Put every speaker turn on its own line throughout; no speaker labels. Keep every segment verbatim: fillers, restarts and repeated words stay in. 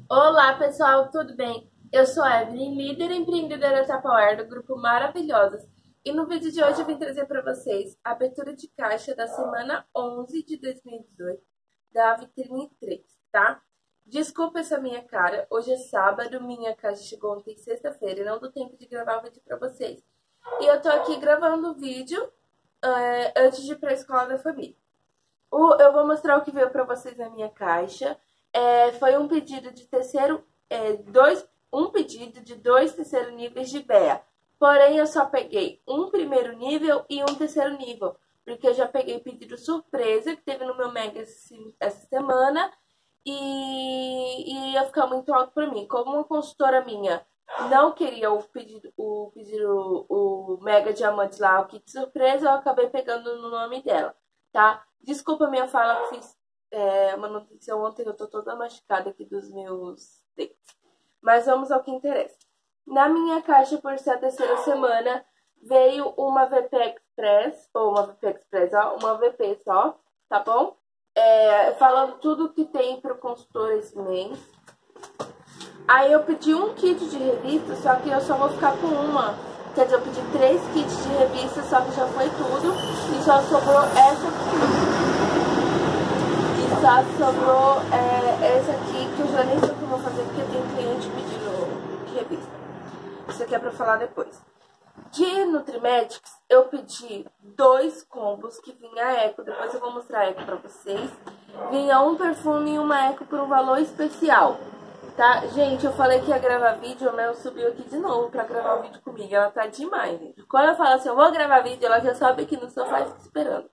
Olá pessoal, tudo bem? Eu sou a Evelyn, líder empreendedora Tupperware do grupo Maravilhosas. E no vídeo de hoje eu vim trazer para vocês a abertura de caixa da semana onze de dois mil e dezoito da Vitrine três, tá? Desculpa essa minha cara, hoje é sábado, minha caixa chegou ontem sexta-feira e não deu tempo de gravar o vídeo para vocês. E eu tô aqui gravando o vídeo é, antes de ir para a escola da família. O, eu vou mostrar o que veio para vocês na minha caixa. É, foi um pedido de terceiro, é, dois, um pedido de dois terceiro níveis de B E A. Porém, eu só peguei um primeiro nível e um terceiro nível, porque eu já peguei pedido surpresa que teve no meu Mega esse, essa semana e, e ia ficar muito alto para mim. Como uma consultora minha não queria o pedido, o pedido, o Mega Diamante lá, o kit surpresa, eu acabei pegando no nome dela, tá? Desculpa a minha fala que fiz é, uma notícia ontem, eu tô toda machucada aqui dos meus dentes. Mas vamos ao que interessa. Na minha caixa, por ser a terceira semana, veio uma V P Express, ou uma V P Express, ó, uma V P só, tá bom? É, falando tudo que tem pro consultor esse mês. Aí eu pedi um kit de revista, só que eu só vou ficar com uma. Quer dizer, eu pedi três kits de revista, só que já foi tudo. E só sobrou essa aqui. Só sobrou é, essa aqui, que eu já nem sei o que eu vou fazer, porque tem cliente pedindo de revista. Isso aqui é pra falar depois. De Nutrimetics, eu pedi dois combos que vinha a Eco. Depois eu vou mostrar a Eco pra vocês. Vinha um perfume e uma Eco por um valor especial, tá? Gente, eu falei que ia gravar vídeo, a Mel subiu aqui de novo pra gravar o vídeo comigo. Ela tá demais, gente. Quando eu falo assim, eu vou gravar vídeo, ela já sobe aqui no sofá e fica esperando.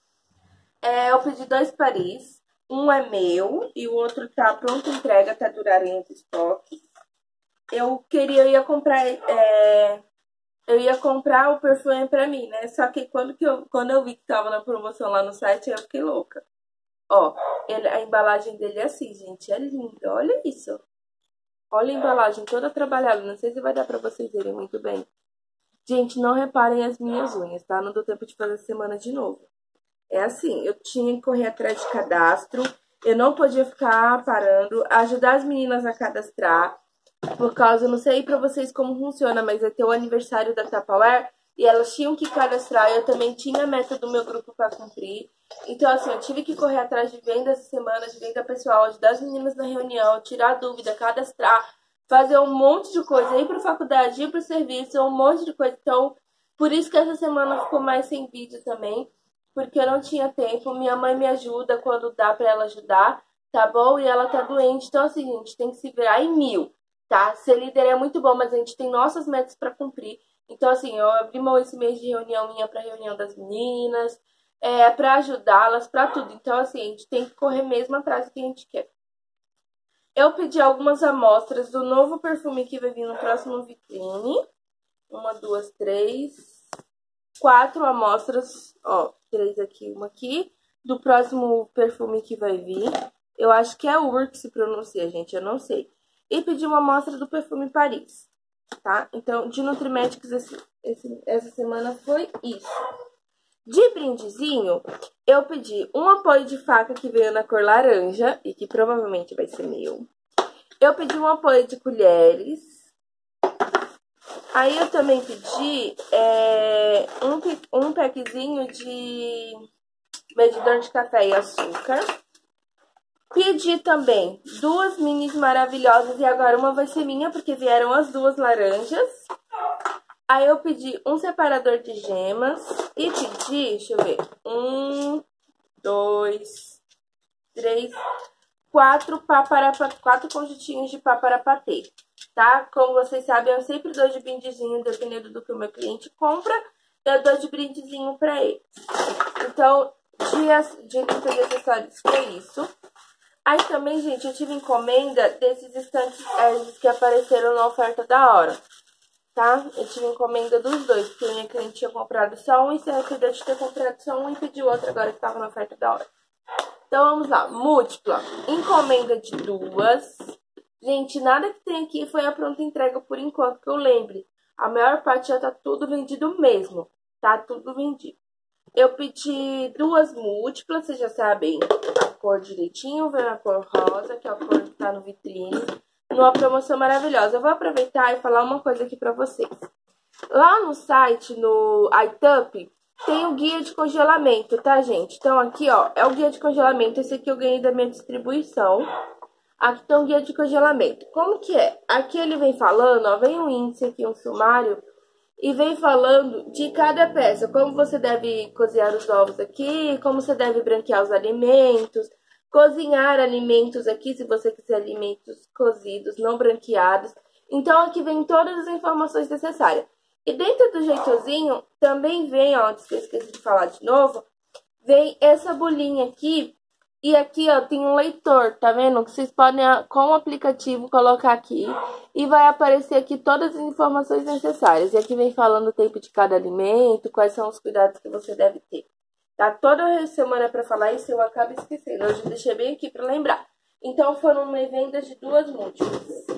É, eu pedi dois Paris. Um é meu e o outro tá pronta entrega, tá durarem os estoques. Eu queria, eu ia comprar, é, eu ia comprar o perfume pra mim, né? Só que quando, que eu, quando eu vi que tava na promoção lá no site, eu fiquei louca. Ó, ele, a embalagem dele é assim, gente, é linda, olha isso. Olha a embalagem toda trabalhada, não sei se vai dar pra vocês verem muito bem. Gente, não reparem as minhas unhas, tá? Não deu tempo de fazer semana de novo. É assim, eu tinha que correr atrás de cadastro, eu não podia ficar parando, ajudar as meninas a cadastrar, por causa, eu não sei pra vocês como funciona, mas é ter o aniversário da Tupperware e elas tinham que cadastrar, eu também tinha a meta do meu grupo pra cumprir. Então, assim, eu tive que correr atrás de venda essa semana, de venda pessoal, ajudar as meninas na reunião, tirar dúvida, cadastrar, fazer um monte de coisa, ir pra faculdade, ir pro serviço, um monte de coisa. Então, por isso que essa semana ficou mais sem vídeo também. Porque eu não tinha tempo, minha mãe me ajuda quando dá pra ela ajudar, tá bom? E ela tá doente, então assim, a gente tem que se virar em mil, tá? Ser líder é muito bom, mas a gente tem nossas metas pra cumprir. Então assim, eu abri mão esse mês de reunião minha pra reunião das meninas, é, pra ajudá-las, pra tudo. Então assim, a gente tem que correr mesmo atrás do que a gente quer. Eu pedi algumas amostras do novo perfume que vai vir no próximo vitrine. Uma, duas, três... Quatro amostras, ó, três aqui, uma aqui, do próximo perfume que vai vir. Eu acho que é Ur que se pronuncia, gente, eu não sei. E pedi uma amostra do perfume Paris, tá? Então, de Nutrimetics esse, esse, essa semana foi isso. De brindezinho, eu pedi um apoio de faca que veio na cor laranja, e que provavelmente vai ser meu. Eu pedi um apoio de colheres. Aí eu também pedi é, um, um packzinho de medidor de café e açúcar. Pedi também duas minis maravilhosas e agora uma vai ser minha porque vieram as duas laranjas. Aí eu pedi um separador de gemas e pedi, deixa eu ver, um, dois, três, quatro, paparapa, quatro conjuntinhos de paparapatê. Tá? Como vocês sabem, eu sempre dou de brindezinho, dependendo do que o meu cliente compra, eu dou de brindezinho pra ele. Então, de, de limpa de acessórios foi isso. Aí também, gente, eu tive encomenda desses estantes Airz que apareceram na oferta da hora, tá? Eu tive encomenda dos dois, porque a minha cliente tinha comprado só um e se arrependeu de ter comprado só um e pediu outro agora que tava na oferta da hora. Então, vamos lá. Múltipla. Encomenda de duas. Gente, nada que tem aqui foi a pronta entrega por enquanto, que eu lembre. A maior parte já tá tudo vendido mesmo. Tá tudo vendido. Eu pedi duas múltiplas, vocês já sabem a cor direitinho. Veio a cor rosa, que é a cor que tá no vitrine. numa promoção maravilhosa. Eu vou aproveitar e falar uma coisa aqui pra vocês. Lá no site, no iTup, tem o guia de congelamento, tá, gente? Então, aqui, ó, é o guia de congelamento. Esse aqui eu ganhei da minha distribuição. Aqui tem o guia de congelamento. Como que é? Aqui ele vem falando, ó, vem um índice aqui, um sumário, e vem falando de cada peça. Como você deve cozinhar os ovos aqui, como você deve branquear os alimentos, cozinhar alimentos aqui, se você quiser alimentos cozidos, não branqueados. Então, aqui vem todas as informações necessárias. E dentro do jeitozinho, também vem, ó, que eu esqueci de falar de novo, vem essa bolinha aqui, e aqui, ó, tem um leitor, tá vendo? Que vocês podem, com o aplicativo, colocar aqui, e vai aparecer aqui todas as informações necessárias. E aqui vem falando o tempo de cada alimento, quais são os cuidados que você deve ter. Tá? Toda semana pra falar isso, eu acabo esquecendo. Hoje eu deixei bem aqui pra lembrar. Então, foram uma venda de duas múltiplas.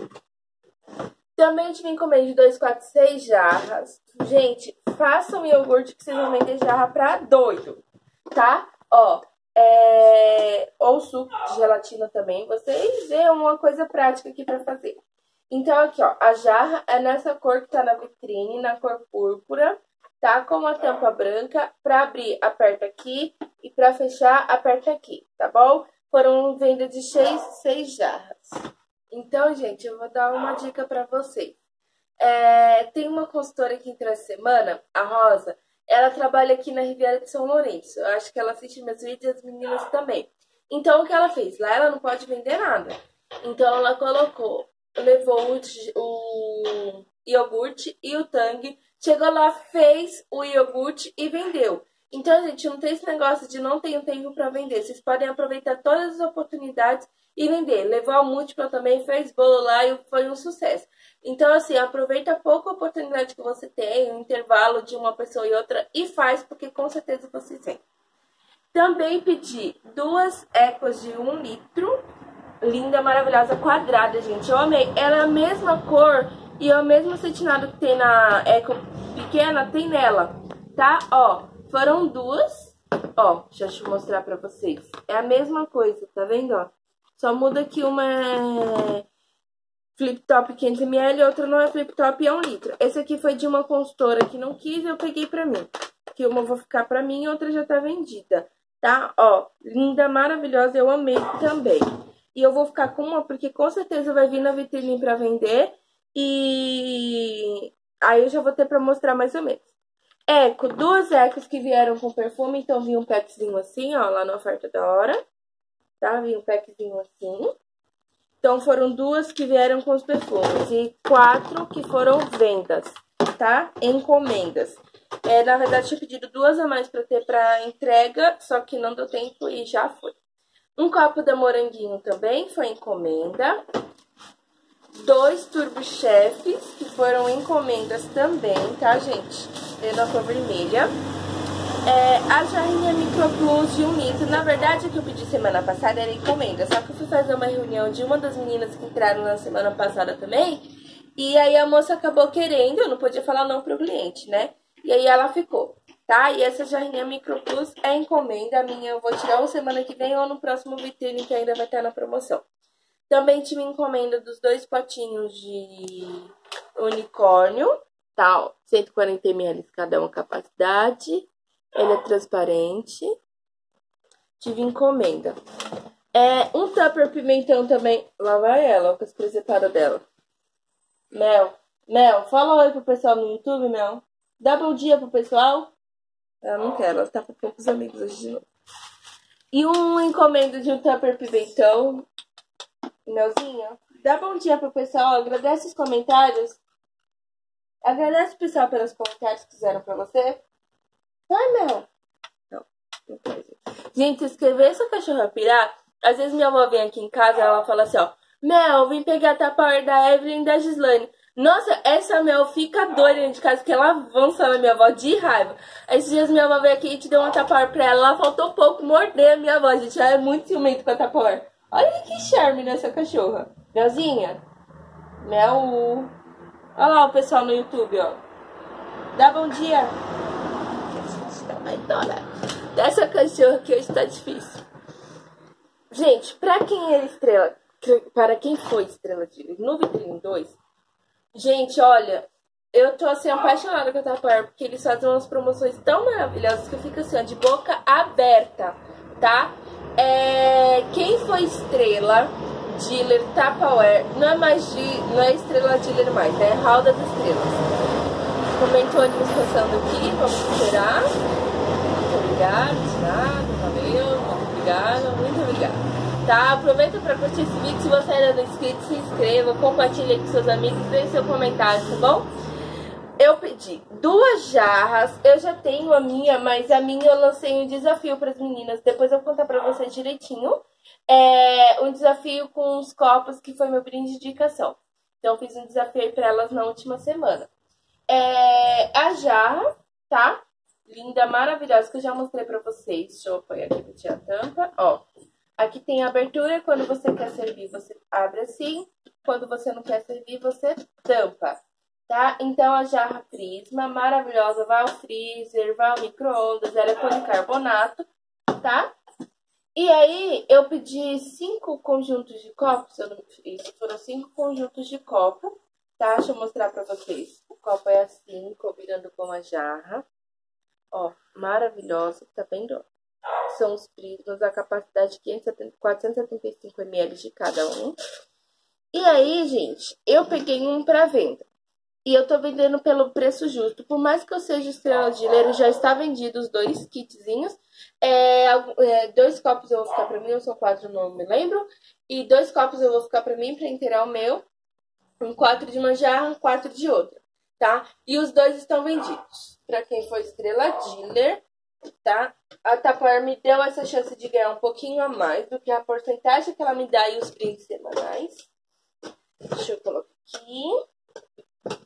Também tive encomenda de dois, quatro, seis jarras. Gente, façam iogurte que vocês vão vender jarra pra doido, tá? Ó, é... ou suco de gelatina também. Vocês veem uma coisa prática aqui pra fazer. Então, aqui, ó, a jarra é nessa cor que tá na vitrine, na cor púrpura, tá? Com a tampa branca. Pra abrir, aperta aqui. E pra fechar, aperta aqui, tá bom? Foram venda de seis, seis jarras. Então, gente, eu vou dar uma dica pra vocês. É, tem uma consultora aqui entre a semana, a Rosa, ela trabalha aqui na Riviera de São Lourenço. Eu acho que ela assiste meus vídeos e as meninas também. Então, o que ela fez? Lá ela não pode vender nada. Então, ela colocou, levou o, o iogurte e o tangue, chegou lá, fez o iogurte e vendeu. Então, gente, não tem esse negócio de não tenho tempo pra vender. Vocês podem aproveitar todas as oportunidades e vender. Levou a múltipla também, fez bolo lá e foi um sucesso. Então, assim, aproveita a pouca oportunidade que você tem, um intervalo de uma pessoa e outra, e faz, porque com certeza vocês vêm. Também pedi duas ecos de um litro, linda, maravilhosa, quadrada, gente. Eu amei. Ela é a mesma cor e é o mesmo cetinado que tem na eco pequena, tem nela, tá? Ó, foram duas. Ó, deixa eu mostrar pra vocês. É a mesma coisa, tá vendo, ó? Só muda que uma é flip top quinhentos mililitros e outra não é flip top e é um litro. Esse aqui foi de uma consultora que não quis, eu peguei pra mim. Que uma eu vou ficar pra mim e outra já tá vendida, tá? Ó, linda, maravilhosa, eu amei também. E eu vou ficar com uma porque com certeza vai vir na vitrine pra vender. E aí eu já vou ter pra mostrar mais ou menos. Eco, duas ecos que vieram com perfume, então vinha um packzinho assim, ó, lá na oferta da hora. Tá? Vinha um packzinho assim. Então, foram duas que vieram com os perfumes. E quatro que foram vendas, tá? Encomendas. É, na verdade, eu tinha pedido duas a mais pra ter pra entrega, só que não deu tempo e já foi. Um copo da Moranguinho também foi encomenda. Dois Turbo Chefs, que foram encomendas também, tá, gente? É na cor vermelha. É, a jarrinha Micro Plus de um litro. Na verdade, o que eu pedi semana passada era encomenda. Só que eu fui fazer uma reunião de uma das meninas que entraram na semana passada também. E aí a moça acabou querendo, eu não podia falar não pro cliente, né? E aí ela ficou, tá? E essa jarrinha Micro Plus é encomenda. A minha eu vou tirar ou semana que vem ou no próximo vitrine que ainda vai estar na promoção. Também tive encomenda dos dois potinhos de unicórnio, tá? Ó, cento e quarenta mililitros cada uma capacidade. Ele é transparente. Tive encomenda. É, um tupper pimentão também. Lá vai ela, com as presepadas dela. Mel. Mel, fala oi pro pessoal no YouTube, Mel. Dá bom dia pro pessoal. Ela não quer, ela tá com poucos amigos hoje de novo. E um encomenda de um tupper pimentão. Melzinha, dá bom dia pro pessoal. Agradece os comentários. Agradece o pessoal pelos comentários que fizeram pra você. Vai, Mel. Não, não pode. Gente, escrever essa cachorra pirar. Às vezes minha avó vem aqui em casa e ela fala assim, ó. Mel, vim pegar a Tupperware da Evelyn e da Gislaine. Nossa, essa Mel fica doida dentro de casa, que ela avança na minha avó de raiva. Esses dias minha avó veio aqui e te deu uma Tupperware pra ela. Ela faltou pouco morder a minha avó, gente. Ela é muito ciumenta com a Tupperware. Olha que charme nessa cachorra. Melzinha. Mel. Olha lá o pessoal no YouTube, ó. Dá bom dia. Dessa cachorra que hoje tá difícil. Gente, pra quem é estrela, para quem foi estrela dealer no Vitrine dois, gente, olha, eu tô assim apaixonada com a Tupperware, porque eles fazem umas promoções tão maravilhosas que eu fico assim, ó, de boca aberta, tá? É, quem foi estrela dealer Tupperware, não é mais de, não é estrela dealer mais, né? É Hall das Estrelas. Comenta o ônibus passando aqui, vamos esperar. Muito obrigada, de nada, valeu, muito obrigada, muito obrigada. Tá? Aproveita para curtir esse vídeo. Se você ainda não é inscrito, se inscreva, compartilhe com seus amigos, deixe seu comentário, tá bom? Eu pedi duas jarras, eu já tenho a minha, mas a minha eu lancei um desafio para as meninas. Depois eu vou contar para vocês direitinho. É um desafio com os copos que foi meu brinde de indicação. Então eu fiz um desafio aí para elas na última semana. É a jarra, tá? Linda, maravilhosa, que eu já mostrei para vocês. Deixa eu apoiar aqui para tirar a tampa, ó. Aqui tem a abertura, quando você quer servir, você abre assim. Quando você não quer servir, você tampa, tá? Então, a jarra Prisma, maravilhosa, vai ao freezer, vai ao micro-ondas, ela é policarbonato, tá? E aí, eu pedi cinco conjuntos de copos, eu não fiz, foram cinco conjuntos de copo, tá? Deixa eu mostrar pra vocês. O copo é assim, combinando com a jarra. Ó, maravilhosa, tá vendo? São os prismas, a capacidade de quatrocentos e setenta e cinco mililitros de cada um. E aí, gente, eu peguei um para venda. E eu tô vendendo pelo preço justo. Por mais que eu seja estrela dealer, já está vendido os dois kitzinhos. É, é, dois copos eu vou ficar pra mim, eu sou quatro, não me lembro. E dois copos eu vou ficar pra mim, pra inteirar o meu. Um quatro de uma jarra, um quatro de outra, tá? E os dois estão vendidos. Pra quem for estrela dealer, tá? A Tupperware me deu essa chance de ganhar um pouquinho a mais do que a porcentagem que ela me dá e os brindes semanais. Deixa eu colocar aqui.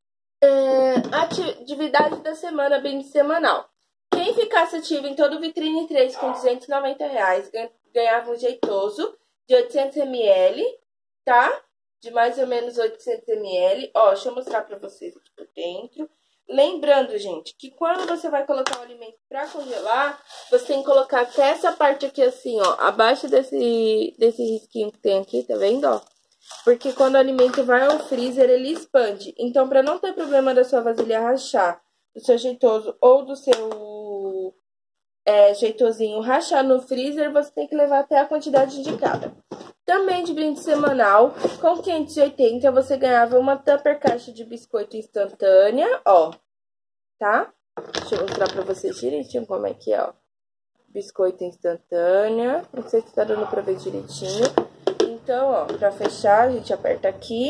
É, atividade da semana, brinde semanal. Quem ficasse ativo em todo o Vitrine três com duzentos e noventa reais ganhava um jeitoso de oitocentos mililitros, tá? De mais ou menos oitocentos mililitros. Ó, deixa eu mostrar pra vocês aqui por dentro. Lembrando, gente, que quando você vai colocar o alimento pra congelar, você tem que colocar até essa parte aqui assim, ó, abaixo desse, desse risquinho que tem aqui, tá vendo, ó? Porque quando o alimento vai ao freezer, ele expande. Então, pra não ter problema da sua vasilha rachar, do seu jeitoso ou do seu é, jeitosinho rachar no freezer, você tem que levar até a quantidade indicada. Também de brinde semanal, com quinhentos e oitenta você ganhava uma Tupper caixa de biscoito instantânea, ó, tá? Deixa eu mostrar pra vocês direitinho como é que é, ó. Biscoito instantânea, não sei se tá dando pra ver direitinho. Então, ó, pra fechar, a gente aperta aqui.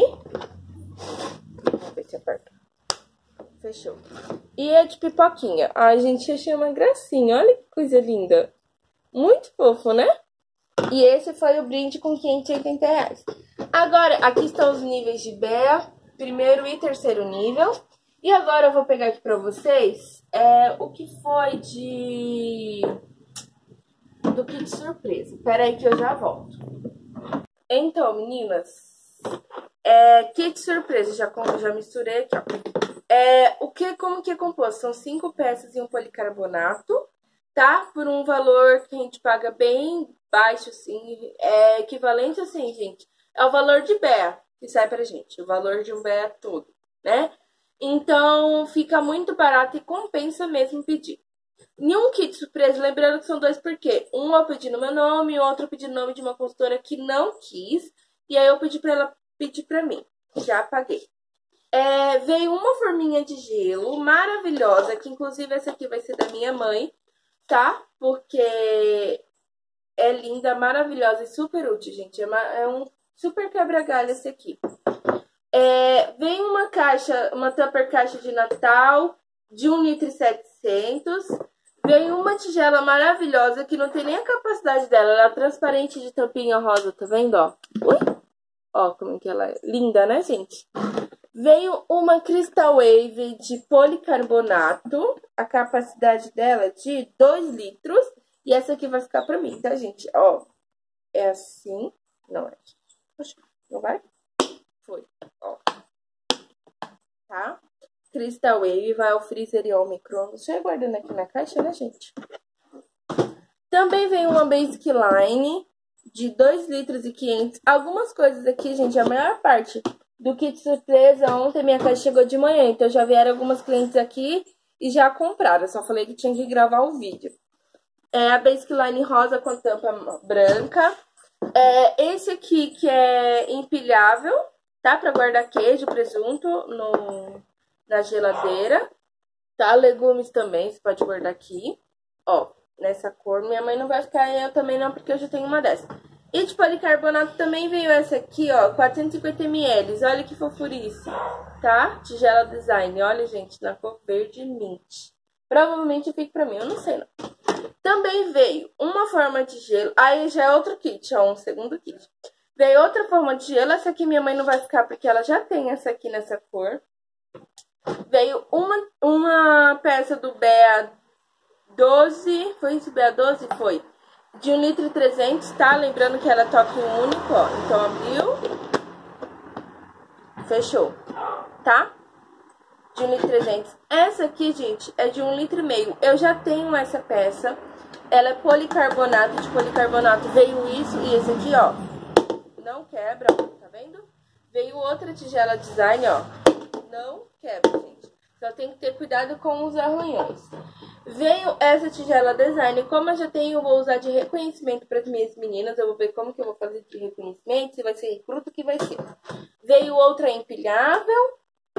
Vamos ver se aperta. Fechou. E é de pipoquinha. Ai, gente, achei uma gracinha, olha que coisa linda. Muito fofo, né? E esse foi o brinde com quinhentos e oitenta reais. Agora, aqui estão os níveis de Bea, primeiro e terceiro nível. E agora eu vou pegar aqui pra vocês é, o que foi de... do kit surpresa. Pera aí que eu já volto. Então, meninas, é, kit surpresa, já, já misturei aqui, ó. É, o que, como que é composto? São cinco peças e um policarbonato, tá? Por um valor que a gente paga bem baixo, assim, é equivalente, assim, gente, ao valor de Bea que sai pra gente, o valor de um Bea todo, né? Então, fica muito barato e compensa mesmo pedir. Em um kit surpresa, lembrando que são dois porque um eu pedi no meu nome e o outro eu pedi no nome de uma consultora que não quis, e aí eu pedi pra ela pedir pra mim, já paguei. É, veio uma forminha de gelo maravilhosa, que inclusive essa aqui vai ser da minha mãe, tá? Porque é linda, maravilhosa e super útil, gente. É, uma, é um super quebra-galho esse aqui. É, vem uma caixa, uma Tupper caixa de Natal de um litro e setecentos. Vem uma tigela maravilhosa que não tem nem a capacidade dela. Ela é transparente de tampinha rosa, tá vendo, ó? Ui? Ó, como que ela é. Linda, né, gente? Veio uma Crystal Wave de policarbonato. A capacidade dela é de dois litros. E essa aqui vai ficar pra mim, tá, gente? Ó, é assim. Não é. Poxa, não vai? Foi, ó. Tá? Crystal Wave vai ao freezer e ao micro-ondas. Já guardando aqui na caixa, né, gente? Também veio uma Basic Line de dois litros e quinhentos. Algumas coisas aqui, gente, a maior parte do kit surpresa, ontem minha caixa chegou de manhã, então já vieram algumas clientes aqui e já compraram. Eu só falei que tinha que gravar o vídeo. É a Basic Line rosa com tampa branca. É esse aqui que é empilhável, tá? Pra guardar queijo, presunto no, na geladeira, tá? Legumes também, você pode guardar aqui. Ó, nessa cor. Minha mãe não vai ficar, eu também não, porque eu já tenho uma dessa. E de policarbonato também veio essa aqui, ó, quatrocentos e cinquenta mililitros. Olha que fofurice, tá? Tigela Design. Olha, gente, na cor verde mint. Provavelmente fica pra mim, eu não sei não. Também veio uma forma de gelo. Aí já é outro kit, ó, um segundo kit. Veio outra forma de gelo. Essa aqui minha mãe não vai ficar porque ela já tem essa aqui nessa cor. Veio uma, uma peça do B A doze. Foi isso, B A doze? Foi. De um litro e trezentos, tá? Lembrando que ela é toque único, ó. Então abriu. Fechou, tá? De um litro e trezentos. Essa aqui, gente, é de um litro e meio. Eu já tenho essa peça. Ela é policarbonato. De policarbonato veio isso e esse aqui, ó. Não quebra, ó. Tá vendo? Veio outra tigela design, ó. Não quebra, gente. Só tem que ter cuidado com os arranhões. Veio essa tigela design. Como eu já tenho, eu vou usar de reconhecimento para as minhas meninas. Eu vou ver como que eu vou fazer de reconhecimento. Se vai ser recruta, que vai ser. Veio outra empilhável.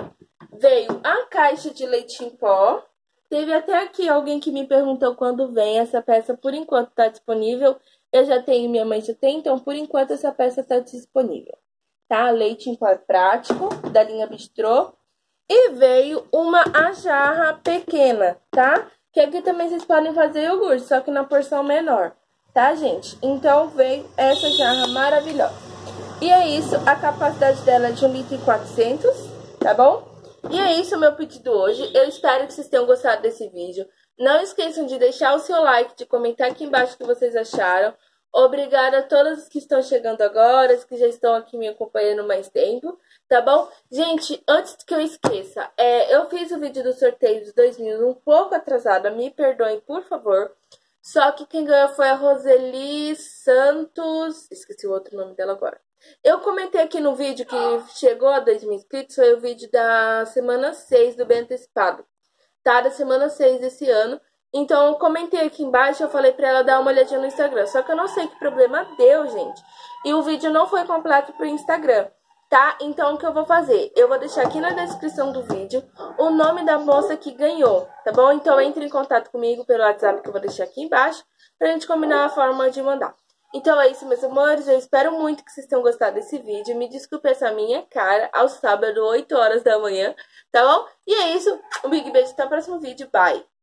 Veio a caixa de leite em pó. Teve até aqui alguém que me perguntou quando vem. Essa peça, por enquanto, tá disponível. Eu já tenho, minha mãe já tem. Então, por enquanto, essa peça tá disponível. Tá? Leite em pó prático, da linha Bistrô. E veio uma a jarra pequena, tá? Que aqui também vocês podem fazer iogurte, só que na porção menor, tá, gente? Então veio essa jarra maravilhosa. E é isso, a capacidade dela é de um litro e quatrocentos, tá bom? E é isso o meu pedido hoje. Eu espero que vocês tenham gostado desse vídeo. Não esqueçam de deixar o seu like, de comentar aqui embaixo o que vocês acharam. Obrigada a todos que estão chegando agora, os que já estão aqui me acompanhando mais tempo, tá bom? Gente, antes que eu esqueça, é, eu fiz o vídeo do sorteio dos dois mil um pouco atrasado, me perdoem, por favor. Só que quem ganhou foi a Roseli Santos, esqueci o outro nome dela agora. Eu comentei aqui no vídeo que chegou a dois mil inscritos, foi o vídeo da semana seis do Bem Antecipado, tá? Da semana seis desse ano. Então, eu comentei aqui embaixo, eu falei pra ela dar uma olhadinha no Instagram. Só que eu não sei que problema deu, gente. E o vídeo não foi completo pro Instagram, tá? Então, o que eu vou fazer? Eu vou deixar aqui na descrição do vídeo o nome da moça que ganhou, tá bom? Então, entre em contato comigo pelo WhatsApp que eu vou deixar aqui embaixo pra gente combinar a forma de mandar. Então, é isso, meus amores. Eu espero muito que vocês tenham gostado desse vídeo. Me desculpe essa minha cara ao sábado, oito horas da manhã, tá bom? E é isso. Um big beijo, até o próximo vídeo. Bye!